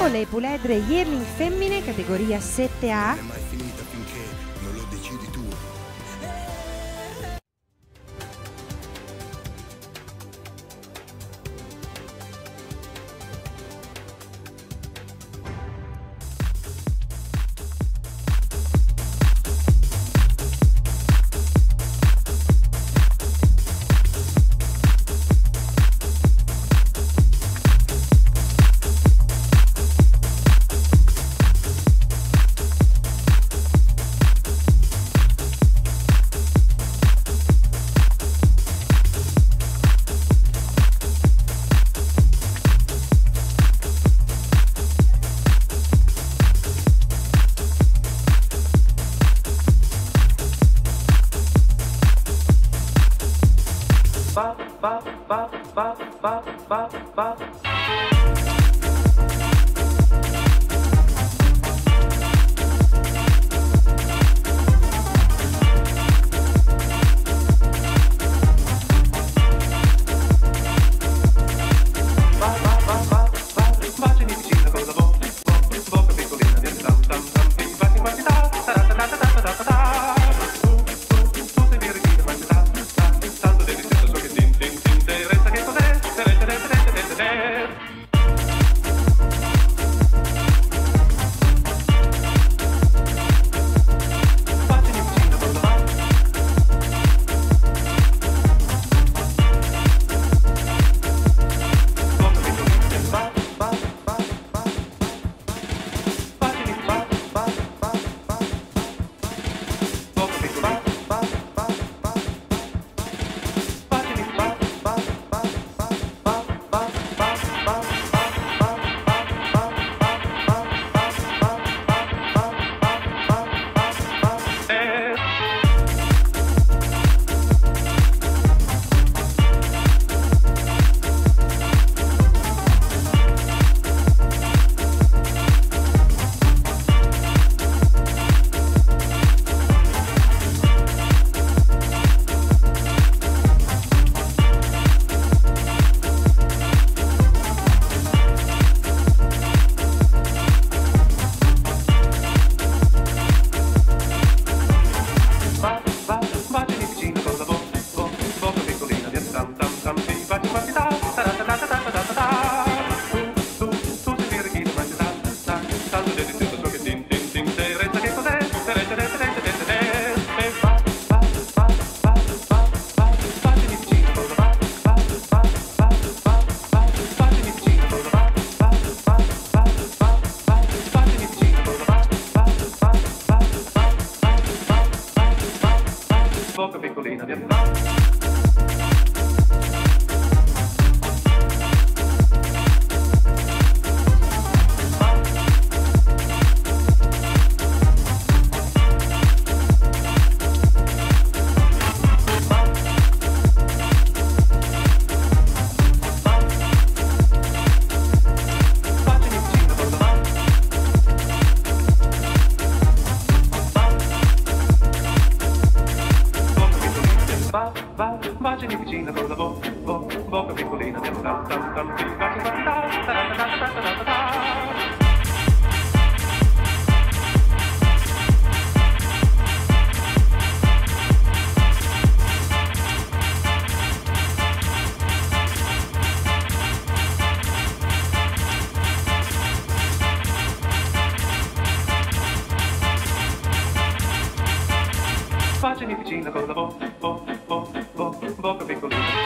le puledre Yearling femmine categoria 7A. Non è mai finita finché non lo decidi tu. Bacini vicino con la bocca piccolina, tam tam tam tam, baci baci da da da da da da da. Bacini vicino con la bocca piccolina.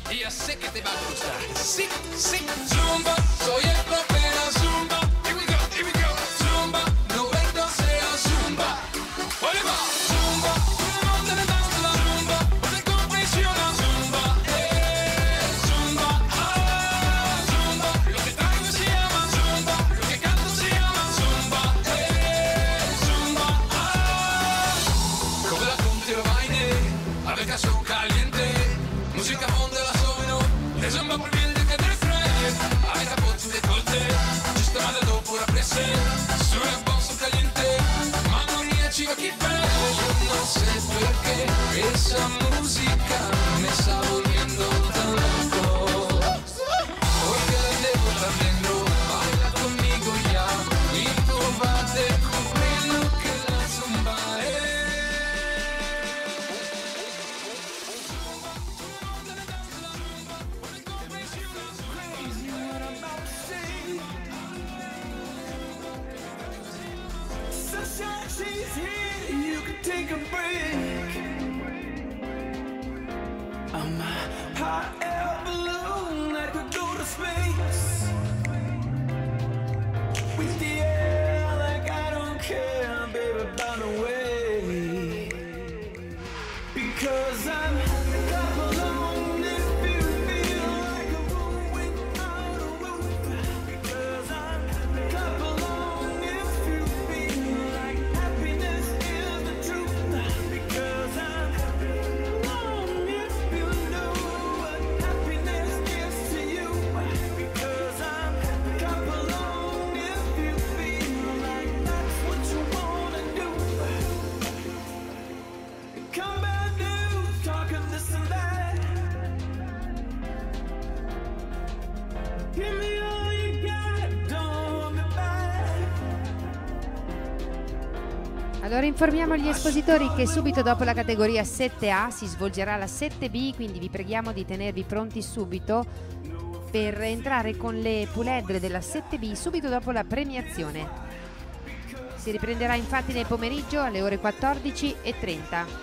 y ya sé que te va a gustar. Sí, sí, zumba, soy el profe de la zumba. Here we go, here we go. Zumba, 90 sea zumba. Oye va, zumba, no te le das la zumba, te compresiona zumba, zumba, zumba. Lo que traigo se llama zumba, lo que canto se llama zumba, zumba, come la conti lo baile, a ver caso caliente, música fonda la sono, le zumba per via di che te frega, a ver capozzi de colte, ci sto male dopo la presse, sulla bossa caliente, ma non riesci a chi fare, io non sé por qué, esa música me está volviendo tanto, porque la debo estar dentro, baila conmigo ya, y tú vas descubriendo que la zumba es. Sunshine, she's here, you can take a break. I'm a hot air balloon that could go to space. With the air like I don't care, baby, about the way. Because I'm clap along if you feel like a room without a roof. Because I'm clap along if you feel like happiness is the truth. Because I'm along if you know what happiness is to you. Because I'm clap along if you feel like that's what you wanna do. Come back news, talking this and that. Give me all you got, don't hold me back. Allora informiamo gli espositori che subito dopo la categoria 7A si svolgerà la 7B, quindi vi preghiamo di tenervi pronti subito per entrare con le puledre della 7B subito dopo la premiazione. Si riprenderà infatti nel pomeriggio alle ore 14:30.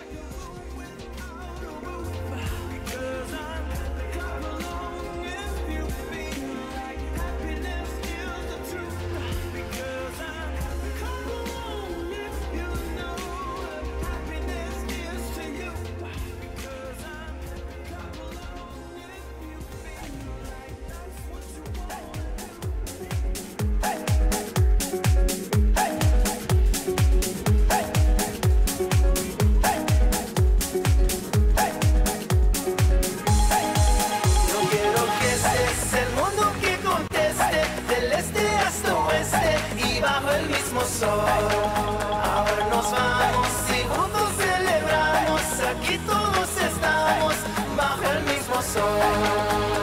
Yo quiero que estés el mundo que conteste, del este hasta oeste y bajo el mismo sol. Ahora nos vamos y juntos celebramos, aquí todos estamos bajo el mismo sol.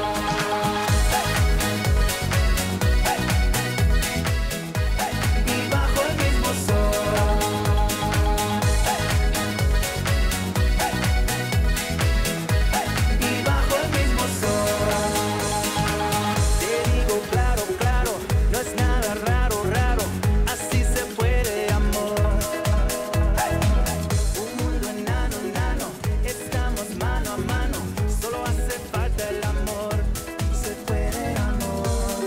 Y bajo el mismo sol. Y bajo el mismo sol. Te digo claro, claro, no es nada raro, raro, así se puede, amor. Un mundo enano, enano, estamos mano a mano, solo hace falta el amor, se puede, amor.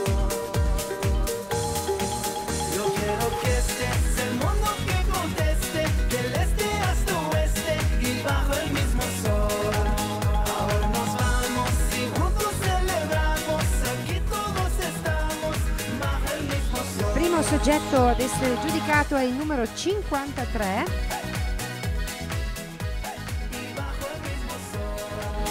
Yo quiero que estés el mundo que conteste, del este hasta oeste y bajo el mismo sol. Ahora nos vamos y juntos celebramos, aquí todos estamos bajo el mismo sol. Primo soggetto ad essere giudicato è il numero 53. Y bajo el mismo sol.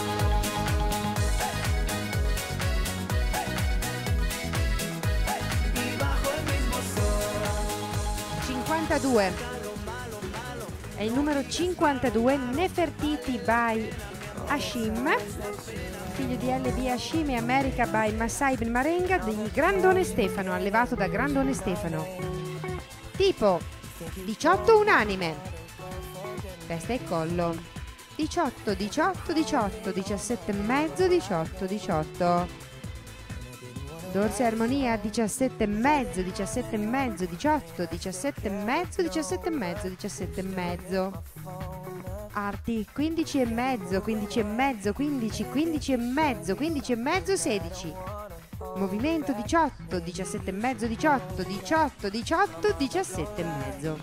Y bajo el mismo sol. 52. È il numero 52, Nefertiti by Hashim, figlio di LB Hashim e America by Masai Ben Marenga di Grandone Stefano, allevato da Grandone Stefano. Tipo 18 unanime, testa e collo 18, 18, 18, 17 e mezzo, 18, 18. Dorse armonia 17 e mezzo, 17 e mezzo, 18, 17 e mezzo, 17 e mezzo, 17 e mezzo. Arti 15 e mezzo, 15 e mezzo, 15, 15 e mezzo, 15 e mezzo, 16. Movimento 18, 17 e mezzo, 18, 18, 18, 17 e mezzo.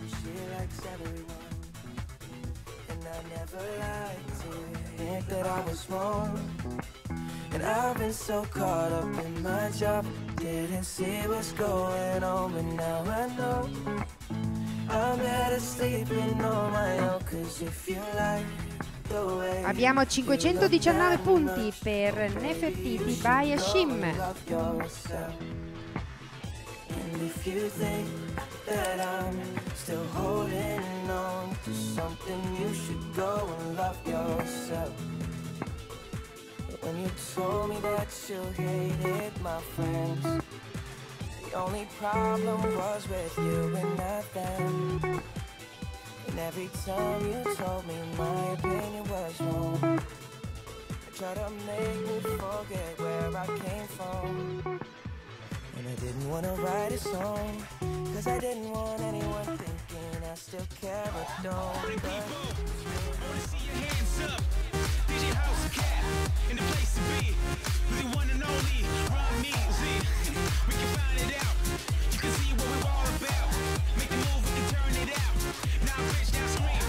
That I was wrong, and I've been so caught up in my job, didn't see what's going on, but now I know I'm better sleeping on my own, 'cause if you like the way Abbiamo 519 punti per Nefertiti by Hashim. And if you think that I'm still holding on to something, you should go and love yourself. When you told me that you hated my friends, the only problem was with you and not them. And every time you told me my opinion was wrong, you tried to make me forget where I came from. And I didn't want to write a song, 'cause I didn't want anyone thinking I still care, but don't. Party people, wanna see your hands up. DJ House Cat in the place to be. With the one and only Ron Music. We can find it out. You can see what we're all about. Make the move, we can turn it out. Now bitch, now scream.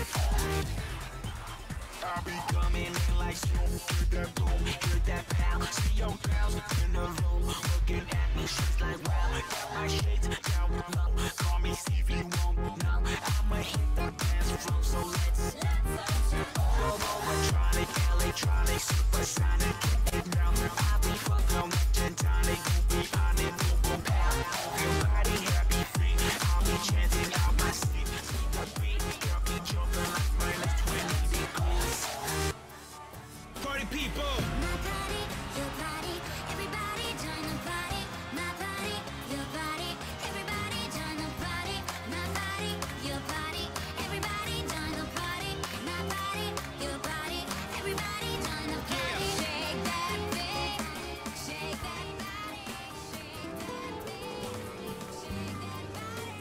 I'll be coming in like snow. Hear that boom, hear that pound. See your girls in the room looking at me. She's like, wow, got my shades down low. Call me Steve, you won't know. I'ma hit the dance floor, so let's go electronic, electronic, supersonic. Get down, I'll be fucking on that gin tonic. We'll be on it, we'll go pound. Your body happy free. I'll be chanting out my sleep. See the beat, girl, be jumping like minus 20 degrees. Party people. My body, your body, everybody join the party. My body, your body, everybody join the party. My body, your body, everybody join the party. My body, your body, everybody join the party. Shake that thing, shake that body, shake that thing, shake that body,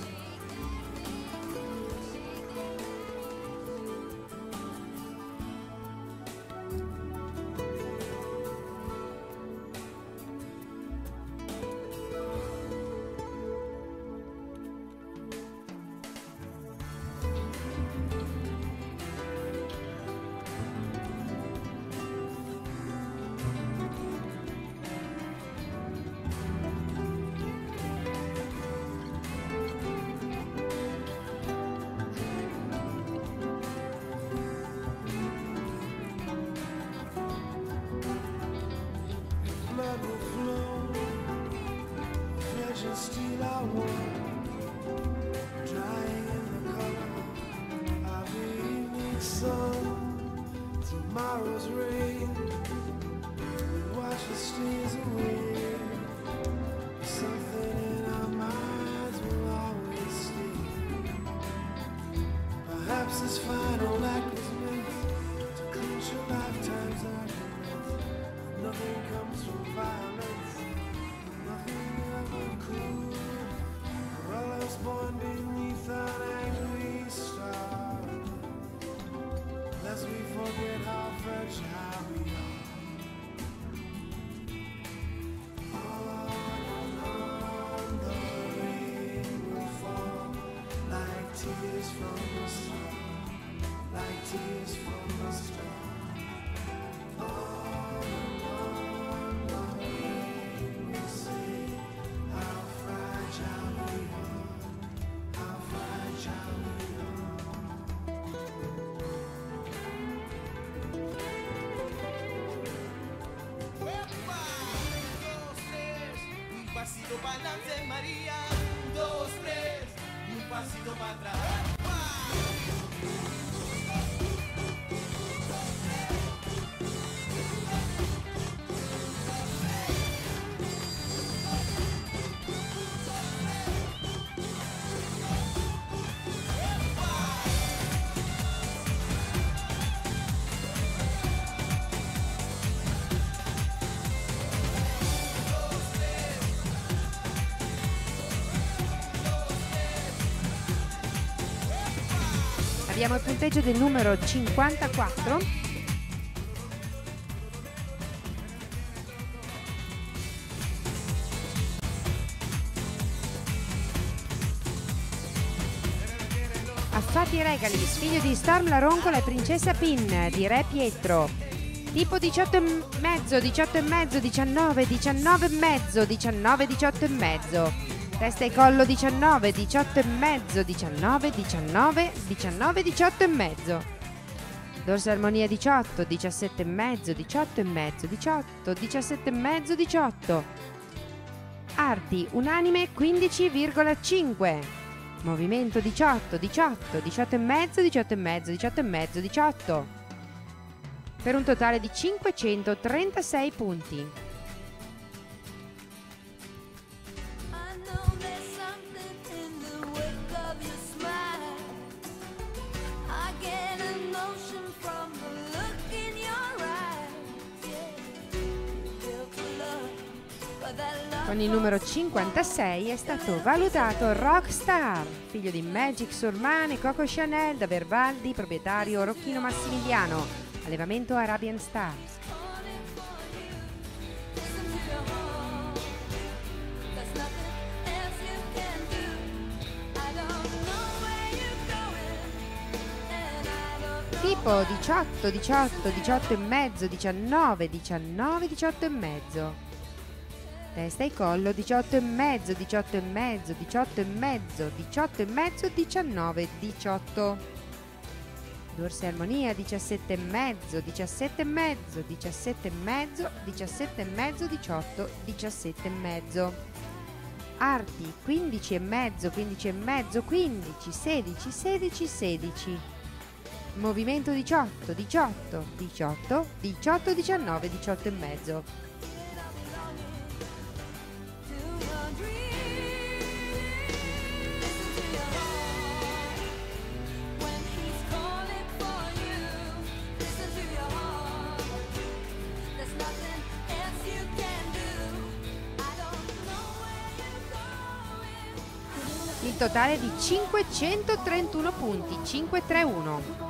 shake that thing, blood will flow, flesh and steel I want, drying in the color of the evening sun. Tomorrow's rain will wash the stains away. Something in our minds will always stay. Perhaps this final act was meant to clinch a lifetime's argument. Nothing comes from violence, nothing ever could. For all I was born beneath an angry star, lest we forget how fragile we are. On the rain will fall like tears from the star, like tears from the star. Un pasito para adelante, María. 1, 2, 3. Un pasito para atrás. Vediamo il punteggio del numero 54. Affatti Regalis, figlio di Storm la Roncola e Princessa Pin di Re Pietro. Tipo 18,5, 18,5, 19, 19,5, 19, 18,5. Testa e collo 19, 18,5, 19, 19, 19, 18,5. Dorso e armonia 18, 17,5, 18,5, 18, 17,5, 18. Arti unanime 15,5. Movimento 18, 18, 18,5, 18,5, 18,5, 18. Per un totale di 536 punti. I know there's something in the wake of your smile. I get emotion from the look in your eyes. Yeah, built to love, but that love. Con il numero 56 è stato valutato Rockstar, figlio di Magic Surman e Coco Chanel da Verbaldi, proprietario Rocchino Massimiliano, allevamento Arabian Stars. Tipo 18, 18, 18,5, 19, 19, 18,5. Testa e collo 18,5, 18,5, 18,5, 18,5, 19, 18. Dorso e armonia 17,5, 17,5, 17,5, 17,5, 18, 17,5. Arti 15,5, 15,5, 15, 16, 16, 16. Movimento 18, 18, 18, 18, 19, 18,5. Il totale di 531 punti, 531.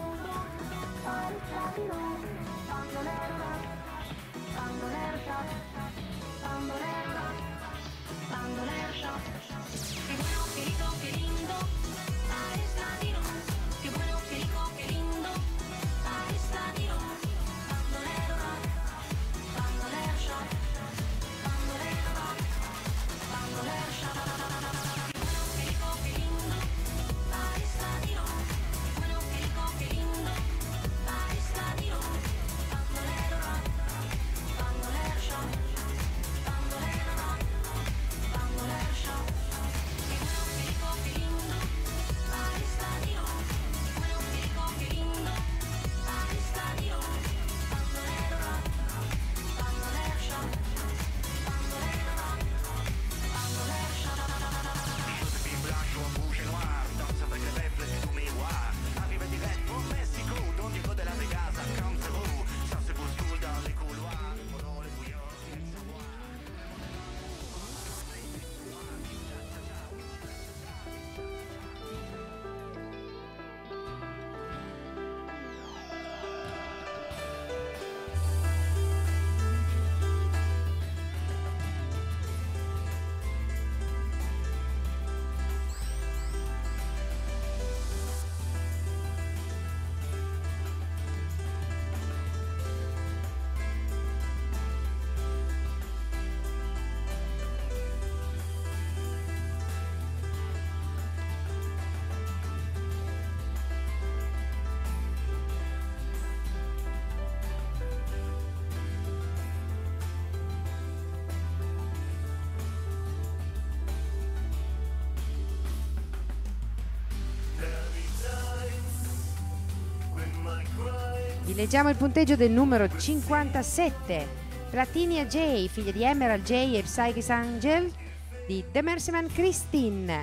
Vi leggiamo il punteggio del numero 57. Platinia J, figlia di Emerald J e Psychic Angel di The Mercyman Christine.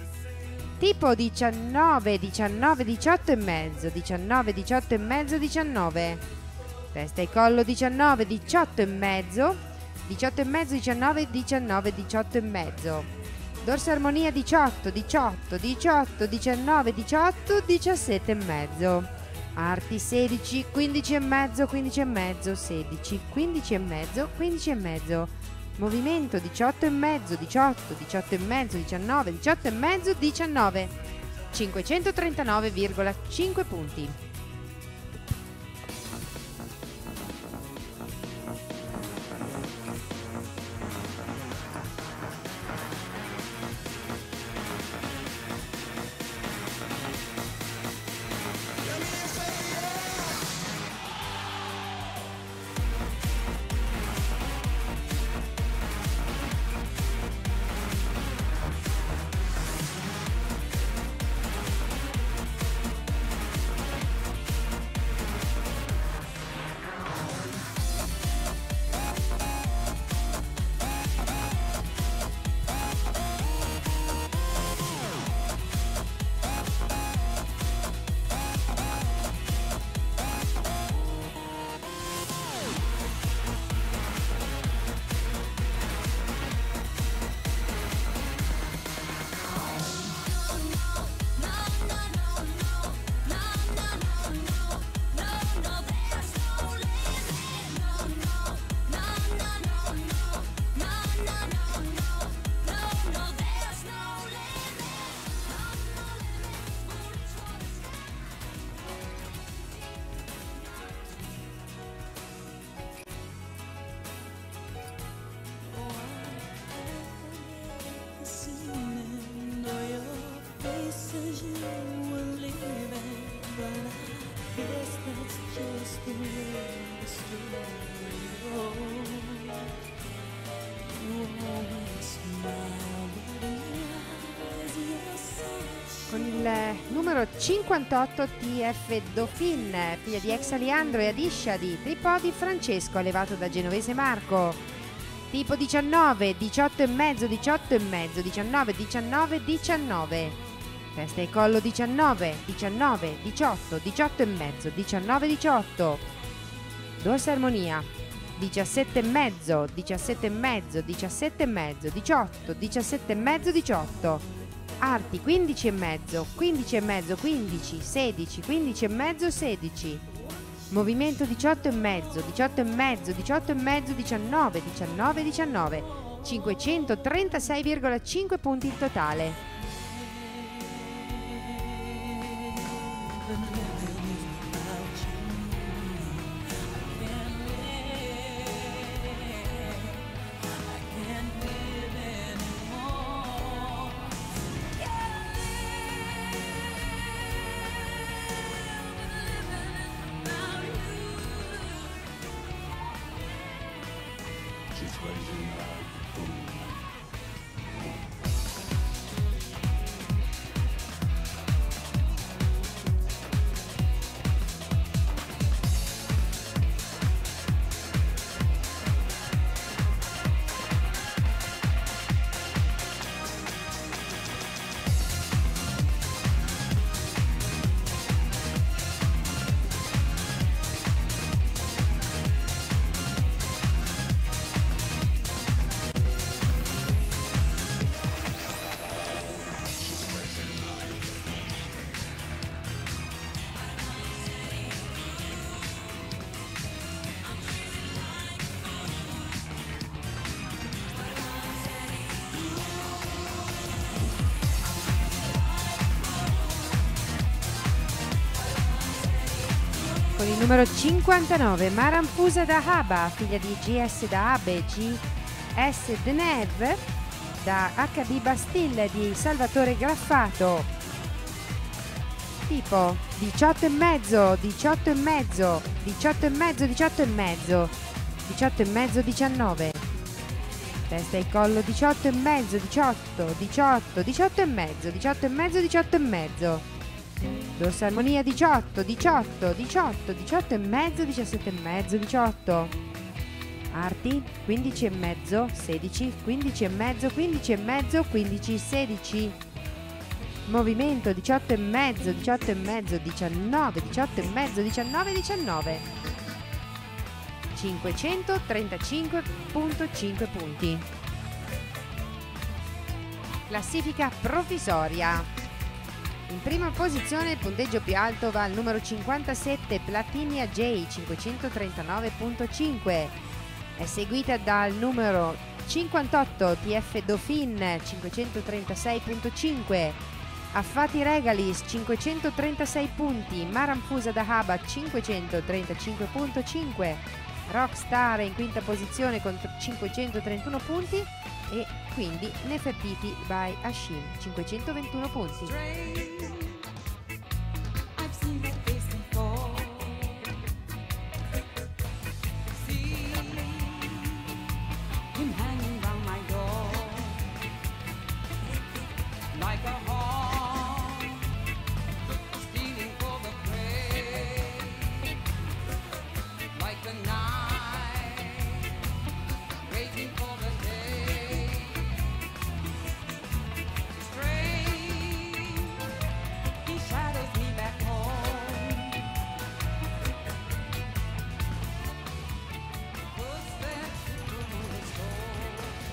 Tipo 19, 19, 18,5, 19, 18,5, 19. Testa e collo 19, 18,5, 18,5, 19, 19, 18,5. Dorso armonia 18, 18, 18, 19, 18, 17 e mezzo. Arti 16, 15 e mezzo, 15 e mezzo, 16, 15 e mezzo, 15 e mezzo. Movimento 18 e mezzo, 18, 18 e mezzo, 19, 18 e mezzo, 19. 539,5 punti. Con il numero 58 TF Dauphin, figlia di ex Aliandro e Adiscia di Tripodi, Francesco, allevato da genovese Marco. Tipo 19, 18 e mezzo, 18 e mezzo, 19, 19, 19. Testa e collo 19, 19, 18, 18 e mezzo, 19, 18. Dorso armonia 17 e mezzo, 17 e mezzo, 17 e mezzo, 18, 17 e mezzo, 18. Arti 15 e mezzo, 15 e mezzo, 15, 16, 15 e mezzo, 16. Movimento 18 e mezzo, 18 e mezzo, 18 e mezzo, 19, 19, 19. 536,5 punti in totale. Con il numero 59 Marampusa da Haba, figlia di GS da Abe, GS Deneve da HB Bastille di Salvatore Graffato. Tipo 18 e mezzo, 18 e mezzo, 18 e mezzo, 18 e mezzo, 18 e mezzo, 19. Testa e collo 18 e mezzo, 18, 18, 18 e mezzo, 18 e mezzo, 18 e mezzo. Dorso armonia 18, 18, 18, 18 e mezzo, 17 e mezzo, 18. Arti 15 e mezzo, 16, 15 e mezzo, 15 e mezzo, 15, 16. Movimento 18 e mezzo, 18 e mezzo, 19, 18 e mezzo, 19, 19. 535,5 punti. Classifica provvisoria. In prima posizione il punteggio più alto va al numero 57 Platinia J 539.5, è seguita dal numero 58 TF Dauphine 536.5, Affati Regalis 536 punti, Maramfusa da Haba 535.5, Rockstar in quinta posizione con 531 punti e quindi Nefertiti by Hashim 521 punti. I've seen that face before. See him hanging round my door like a hawk, stealing for the prey, like the night, waiting for the day. Strange, he shadows me back home. Footsteps through the storm.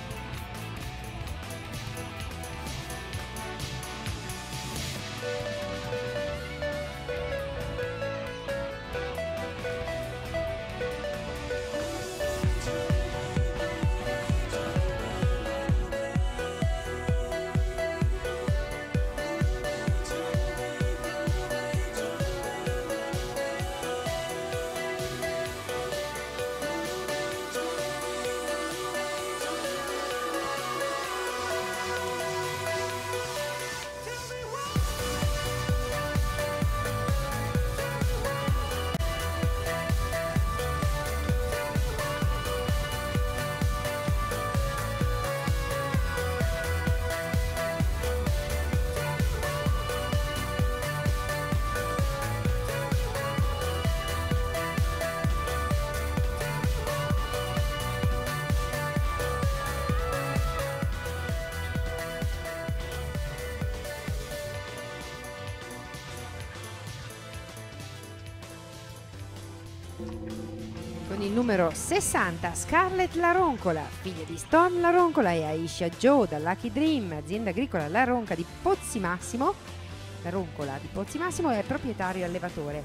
Con il numero 60 Scarlett La Roncola, figlia di Storm La Roncola e Aisha Joe da Lucky Dream, azienda agricola La Ronca di Pozzimassimo. La Roncola di Pozzimassimo è proprietario e allevatore.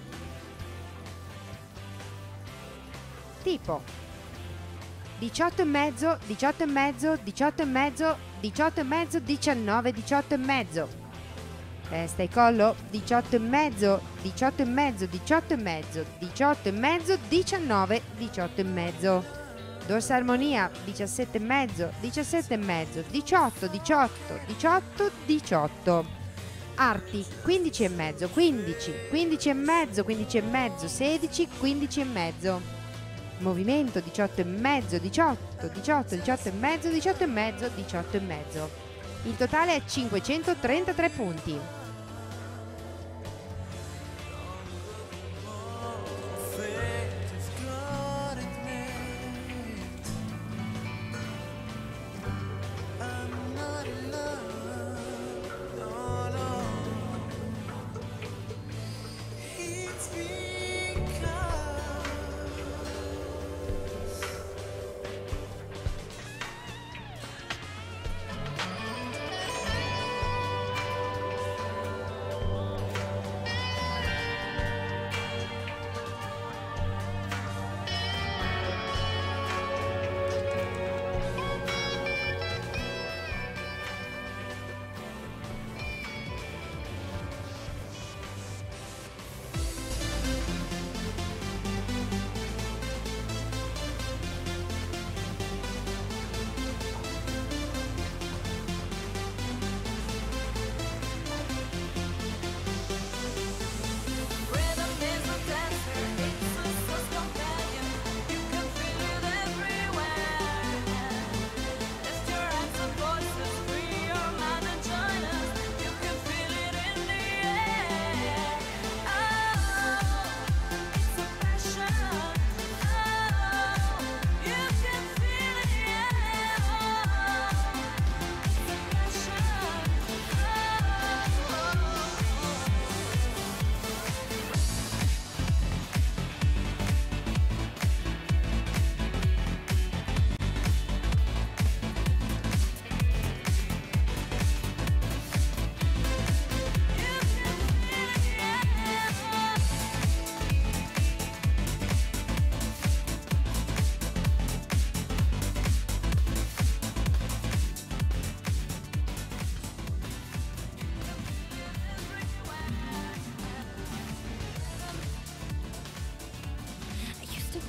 Tipo 18,5, 18,5, 18,5, 18,5, 19, 18,5. Testa e collo 18,5, 18,5, 18,5, 18,5, 19, 18,5. Dorsa armonia 17,5, 17,5, 18, 18, 18, 18. Arti 15,5, 15, 15,5, 15,5, 16, 15,5. Movimento 18,5, 18, 18, 18,5, 18,5, 18,5. Il totale è 533 punti.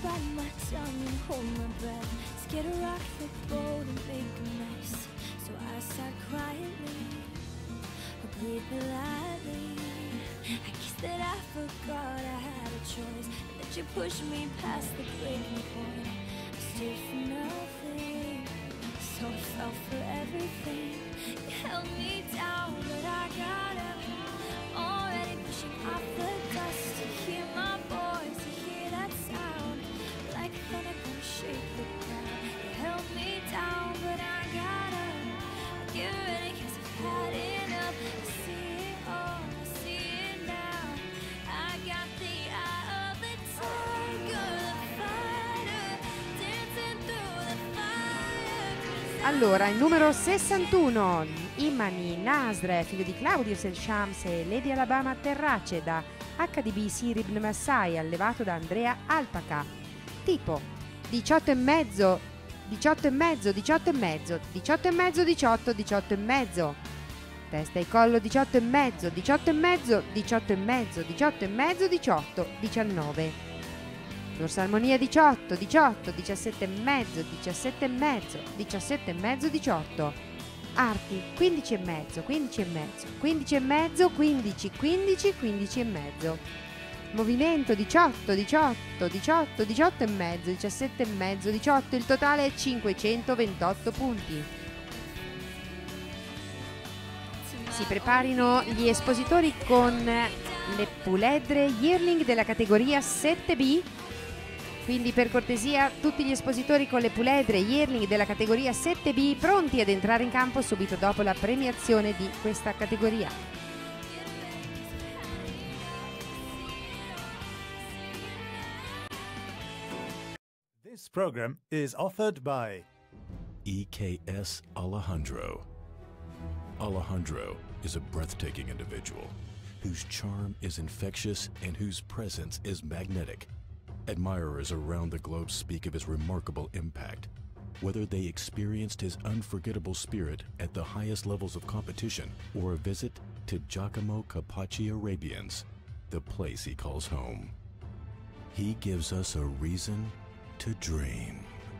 bite my tongue and hold my breath. Scared to rock the boat and make a mess. So I sighed quietly, or breathed politely. I guess that I forgot I had a choice, and that you pushed me past the breaking point. I stood for nothing, so I fell for everything. You held me down, but I got up, already pushing off the dust. To hear my voice, to hear that sound, like thunder gonna shake the ground. You held me down, but I got up. I get ready 'cause I've had enough. I see it all, I see it now. I got the eye of the tiger, the fighter, dancing through the fire. 'Cause Allora, il numero 61, Imani Nasr, figlio di Claudio Selshams e Lady Alabama Terrace, da HDB Sir Ibn Massai, allevato da Andrea Alpaca. Tipo 18,5, 18,5, 18,5, 18,5, 18, 18,5. Testa e collo 18,5, 18,5, 18,5, 18,5, 18, 19. Dorsalmonia 18, 18, 17,5, 17,5, 17,5, 18. Arti 15,5, 15,5, 15,5, 15, 15, 15,5. Movimento 18, 18, 18, 18,5, 17,5, 18. Il totale è 528 punti. Si preparino gli espositori con le puledre Yearling della categoria 7B. Quindi per cortesia tutti gli espositori con le puledre Yearling della categoria 7B pronti ad entrare in campo subito dopo la premiazione di questa categoria. This program is offered by EKS Alejandro. Alejandro is a breathtaking individual whose charm is infectious and whose presence is magnetic. Admirers around the globe speak of his remarkable impact, whether they experienced his unforgettable spirit at the highest levels of competition or a visit to Giacomo Capacci Arabians, the place he calls home. He gives us a reason to dream.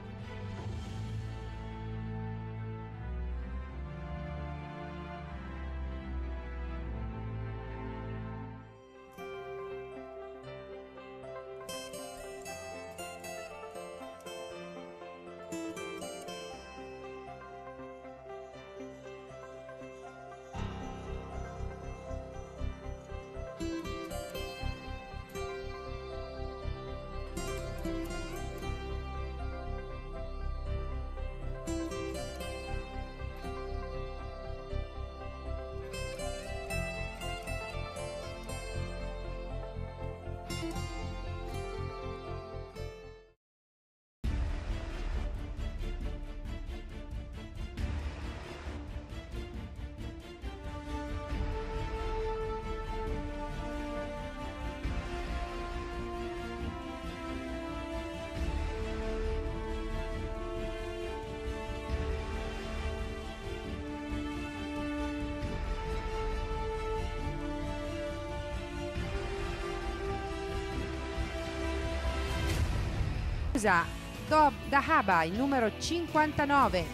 Dob Dahaba, il numero 59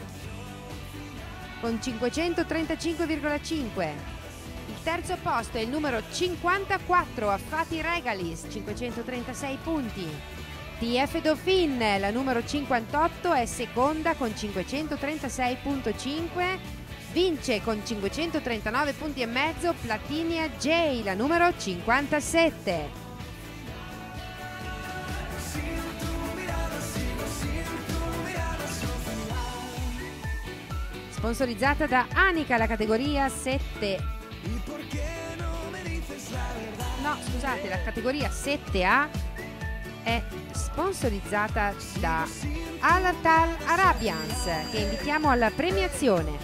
con 535,5. Il terzo posto è il numero 54, Affati Regalis, 536 punti. TF Dauphin, la numero 58, è seconda con 536,5. Vince con 539 punti e mezzo Platinia J, la numero 57. Sponsorizzata da Anica, la categoria 7. No, scusate, la categoria 7A è sponsorizzata da Alatal Arabians, che invitiamo alla premiazione.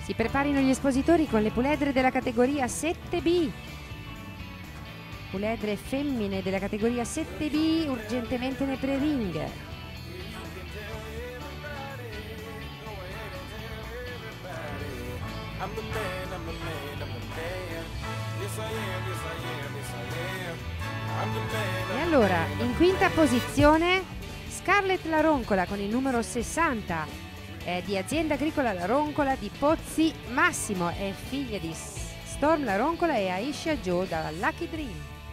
Si preparino gli espositori con le puledre della categoria 7B. Puledre femmine della categoria 7B urgentemente nei pre-ring. E allora, in quinta posizione, Scarlett La Roncola con il numero 60, è di Azienda Agricola La Roncola di Pozzi Massimo, è figlia di Storm La Roncola e Aisha Joe dalla Lucky Dream.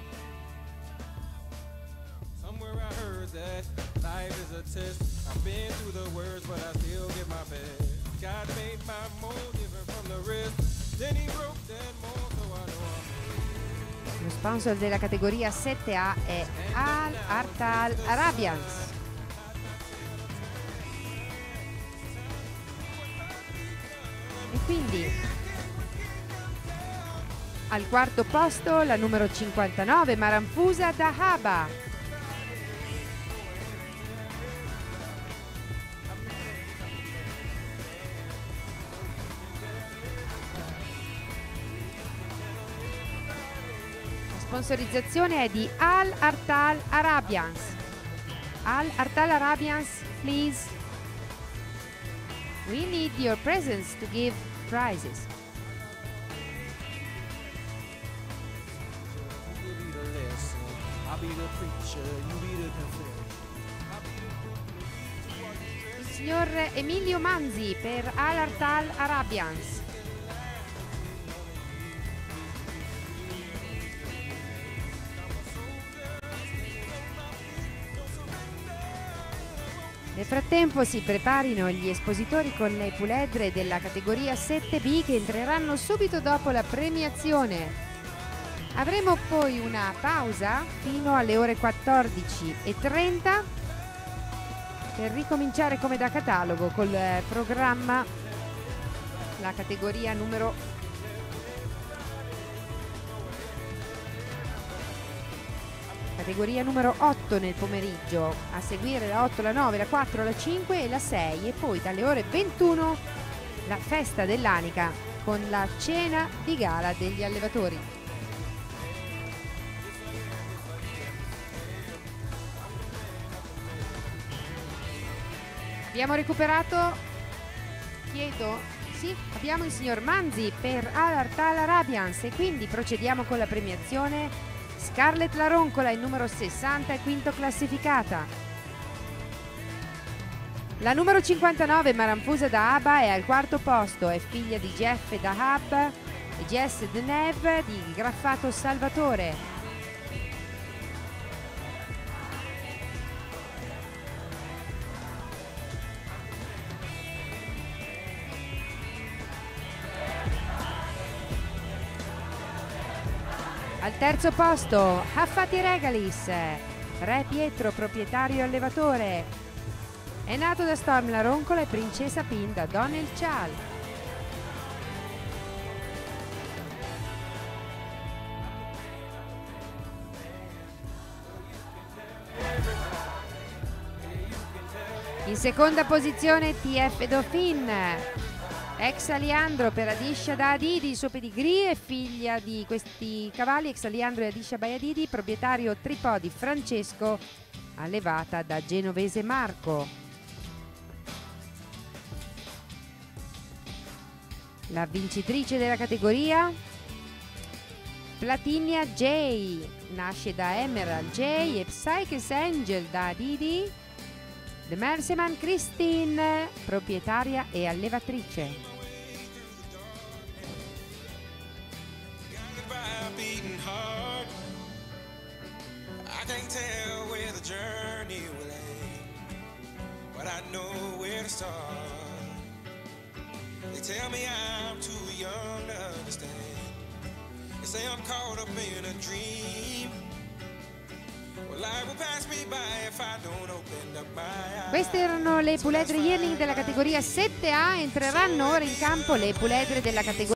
Somewhere I heard that life is a test. I've been through the worst, but I still give my best. God made my mold different from the rest. Then he broke that mold, so I know I'm. Lo sponsor della categoria 7A è Al Artal Arabians. E quindi al quarto posto la numero 59 Maranfusa Dahaba. La sponsorizzazione è di Al Artal Arabians. Al Artal Arabians, please. We need your presence to give prizes. You be the lesson. I'll be the preacher. You be the confession. Il signor Emilio Manzi per Al Artal Arabians. Nel frattempo si preparino gli espositori con le puledre della categoria 7B che entreranno subito dopo la premiazione. Avremo poi una pausa fino alle ore 14:30 per ricominciare come da catalogo col programma, la categoria numero 8 nel pomeriggio, a seguire la 8, la 9, la 4, la 5 e la 6 e poi dalle ore 21 la festa dell'Anica con la cena di gala degli allevatori. Abbiamo recuperato, abbiamo il signor Manzi per Al Artal Arabians e quindi procediamo con la premiazione. Scarlett La Roncola, il numero 60, è quinto classificata. La numero 59, Maranfusa Dahaba, è al quarto posto, è figlia di Jeff Dahab e Jess Deneve di Graffato Salvatore. Al terzo posto, Haffati Regalis, Re Pietro, proprietario e allevatore. È nato da Storm La Roncola e Princesa Pin da Donnell Chal. In seconda posizione TF Dauphin, ex Aliandro per Adisha da Adidi, il suo pedigree è figlia di questi cavalli, ex Aliandro e Adisha by Adidi, proprietario tripodi Francesco, allevata da genovese Marco. La vincitrice della categoria, Platinia J, nasce da Emerald J e Psyche's Angel da Adidi. The Merseman Christine, proprietaria e allevatrice. Queste erano le puledre Yearling della categoria 7A, entreranno ora in campo le puledre della categoria